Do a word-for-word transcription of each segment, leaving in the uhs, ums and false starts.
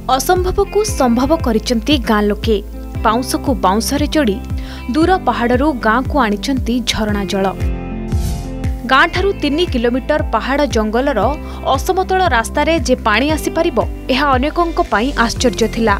असंभव को संभव करिसंती गाँ लोके बाउंस को बाउंस रे जोड़ी दूर पहाड़रू गाँ को आनिचंती झरणा जल। गाँ ठारू तीन किलोमीटर पहाड़ जंगलर असमतल रास्तारे जे पानी आसी परिबो एहा अनेकंक पई आश्चर्य थिला।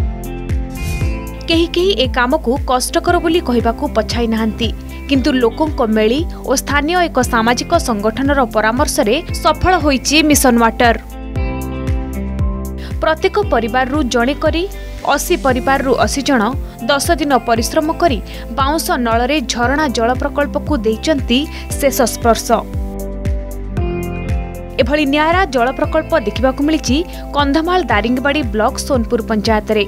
केही केही ए काम को कष्टकर बोली कहिबाकू पछाई नाहंती, किंतु लोकों मेली और स्थानीय एक सामाजिक संगठनर परामर्श रे सफल होईची मिशन वाटर। प्रत्येक परिवार रु जणे करी अस्सी परिवार रु अस्सी जन दस दिन परिश्रम करी बाउंस नलरे झरणा जल प्रकल्प को देइचंती शेष स्पर्श। एभली न्यारा जल प्रकल्प देखिबाकू मिलिची कंधमाल दारिंगबाड़ी ब्लॉक सोनपुर पंचायत रे।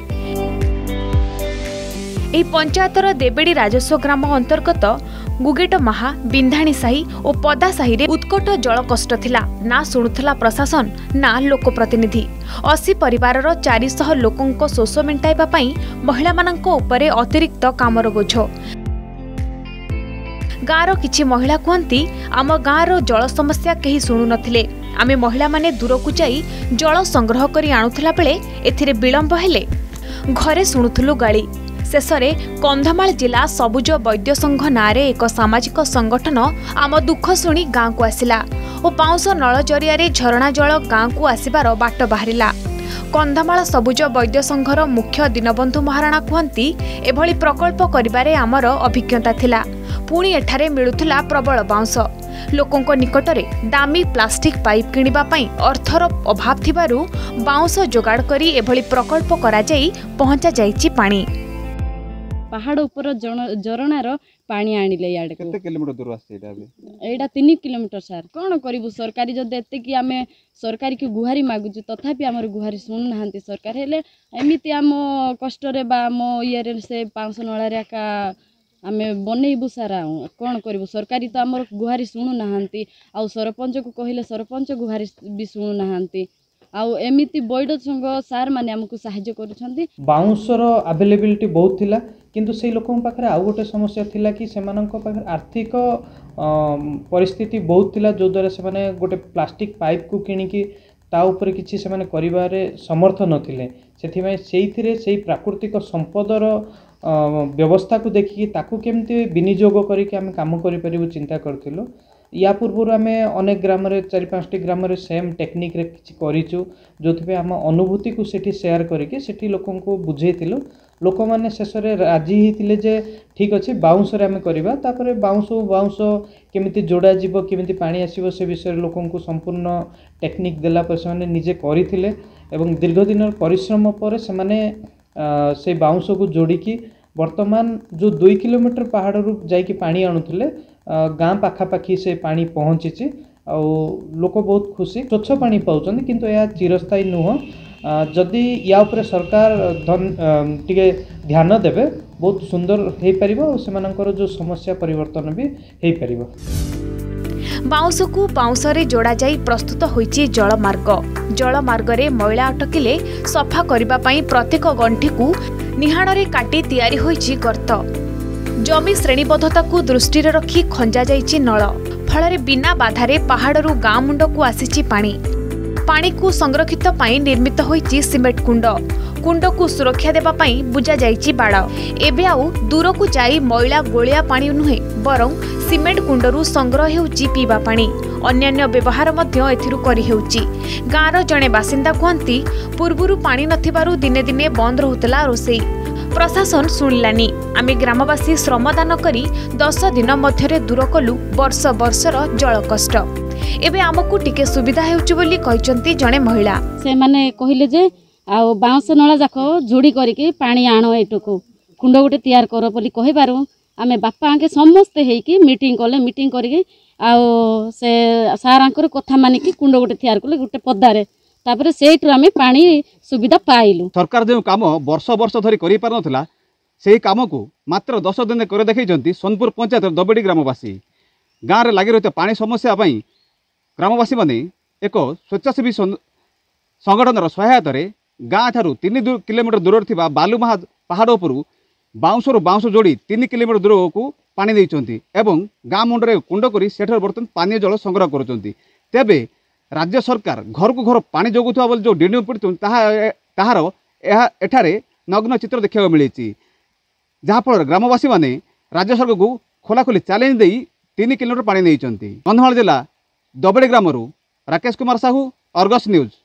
एही पंचायतर देबेड़ी राजस्व ग्राम अंतर्गत गुगेट महा बिंधाणी साही और पदा साही रे उत्कट जल कष्ट थिला। ना शुणुथला प्रशासन ना लोक प्रतिनिधि। अस्सी परिवारर चार सौ लोकों शोष मेंटाइबा पई महिला मानंको उपरे अतिरिक्त कामर बोझ। गाँर किछि महिला कहती आम गाँर जल समस्या केही शुणु नथिले। आमे महिला माने दूर को जाई जल संग्रह करी आनुथला बेले एथिरे विलंब हेले घरे शुणुथुलु गाली। शेषरे कंधमाल जिला सबुज वैद्य संघ नारे एक सामाजिक संगठन आम दुख शुणी गाँ को आसिला और बाउंस नल जरिया झरणा जल गाँ को आसिबार बाट बाहरिला। कंधमाल सबुज वैद्य संघर मुख्य दीनबंधु महाराणा कहती एभली प्रकल्प करिबारे आमर अभिज्ञता थिला, पुणी एठारे मिलुथिला प्रबल बाउंस। लोकों निकटरे दामी प्लास्टिक पाइप किनिबा पई अर्थर अभाव थिबारु बाउंस जोगाड़ करी एभली प्रकल्प करा जाई पहुंचा जाईची पानी। पहाड़ ऊपर झरणार पानी आनिले याडे केते किलोमीटर दूर आसे एटा अबे एटा तीन किलोमीटर सर कोन करिवु सरकारी जदे एते कि आमे सरकारी की गुहारी मागुछु तथापि हमर गुहारी सुन नाहंती सरकार हेले एमिति आम कष्ट रे बा आम ये रे से पाँच सौ नळारे का आमे बनेइबु सारा कोन करिवु सरकारी तो हमर गुहारी सुनु नाहंती आ सरपंच को कहिले सरपंच गुहारी भी सुनु नाहंती आउ एमिति बैड संघ सार माने हमकु सहाय्य करूछंती। बाउंसर अवेलेबिलिटी बहुत थिला, किंतु से लोकों पाखरे आउ गोटे समस्या थिला कि सेमानंको पाखरे आर्थिक परिस्थिति बहुत थिला, जो द्वारा से माने गोटे प्लास्टिक पाइप को किनिकी ता ऊपर किछि से माने करिवारे समर्थ नथिले। सेथिमे सेइथिरे सेइ प्राकृतिक संपदर व्यवस्था को देखिकी ताकू केमती विनियोग करिके आमे काम करि परिबु चिंता करथिलु। या पूर्व आम अनेक ग्राम चार पाँच ग्राम सेम टेक्निक रे किछि करिचु, जोथि आम अनुभूति को सेठी शेयर करके सेठी लोकों को बुझेइथिलु। लोक माने शेषरे राजी हिथिले जे ठीक अछि बाउंस रे आमे करिबा। तापरे बाउंस बाउंस केमिति जोड़ा जीवो केमिति पानी आसीबो से विषय लोकों को संपूर्ण टेक्निक देला पर से माने निजे करिथिले एवं दीर्घ दिन परिश्रम पर से माने से बाउंस को जोड़िकी वर्तमान जो दुई किलोमीटर पहाड़ रू जाइकी पानी आणुथिले गाँ पाखापाखी से पानी पहुँची आ लोक बहुत खुशी स्वच्छ पानी पाउछन, किंतु यह चिरस्थायी नुह। जदि या उपरे सरकार धन टिके ध्यान देबे बहुत सुंदर हे परिबो और सेमानकर जो समस्या परिवर्तन भी हे परिबो। बाउंस को बाउंस रे जोड़ा जाई प्रस्तुत होईची जल मार्ग। जल मार्ग रे मैला अटकिले सफा करिबा पई प्रत्येक गंठी को निहाणरे काटी तैयारी होईची गर्त। जमी श्रेणीबद्धता को दृष्टि रखी खंजा जाइछि नल, फल बिना बाधारे पहाड़रू गाँ मुंड को आसीछि पानी। पानी को संरक्षित पाई निर्मित होईछि सिमेंट कुंड। कुंड को सुरक्षा देबा पाई बुझा जाइछि बाड़। एबे आउ दूर को जाई मैला गोलिया पानी नुहे, बरं सिमेंट कुंडरू संग्रह हेउछि पीबा पानी। अन्यान्य व्यवहार मध्य एथिरु करि हेउछि। गाँर जणे बासिंदा कहती पूर्वरु पानी नथिबारु दिने दिने बंद रहुतला रोसई। प्रशासन शुणिलानी। आमे ग्रामवासी श्रमदान करी दस दिन मध्यरे दूर कलु वर्ष वर्षर जल कष्ट। एबे आमकु टिके सुविधा हेउछि बोली कहिसंती जणे महिला। से माने कहिले जे आ बाउंस नळा जाको जोड़ी करके पानी आनो एटुको कुंड गोटे तैयार कर बोली कहिबारु आमे बापा आके समस्त हेकी मीटिंग कले। मीटिंग करके आ से सारांकर कथा मानिकी कुंड गोटे तैयार कले गोटे पदारे तापर सेठु आमे पानी सुविधा पाइलु। सरकार जो काम वर्ष वर्ष धरी करि पार नथला सेही काम को मात्र दस दिन करे देखैचंती सोनपुर पंचायत दबेड़ी ग्रामवासी। गाँव में लगी रही पानी समस्या पाई ग्रामवासी माने एक स्वेच्छासेवी संगठन सहायता गाँ ठारू तीन किलोमीटर दूर थी बालुमहा पहाड़ उपरू बाउंस बाउंस जोड़ी तीन किलोमीटर दूर को पानी देइचंती एवं गाँ मुंडरे कुंड करी सेठर बर्तन पानीय जल संग्रह करुचंती। तेबे राज्य सरकार घर को घर पानी जोगुवा बोली जो डिंडी पड़ती ताहा ତାହାର ଏହା ଏଠାରେ ନଗ୍ନ ଚିତ୍ର ଦେଖିବାକୁ ମିଳିଛି। ଯାହାଫଳରେ ଗ୍ରାମବାସୀ ମାନେ ରାଜ୍ୟ ସରକାରକୁ ଖୋଲାଖୋଲି ଚ୍ୟାଲେଞ୍ଜ ଦେଇ ତିନି କିଲୋମିଟର ପାଣି ନେଇଛନ୍ତି। କନ୍ଧମାଳ ଜିଲ୍ଲା ଦବେଡ଼ି ଗ୍ରାମରୁ ରାକେଶ କୁମାର ସାହୁ, ଅର୍ଗସ୍ ନ୍ୟୁଜ୍।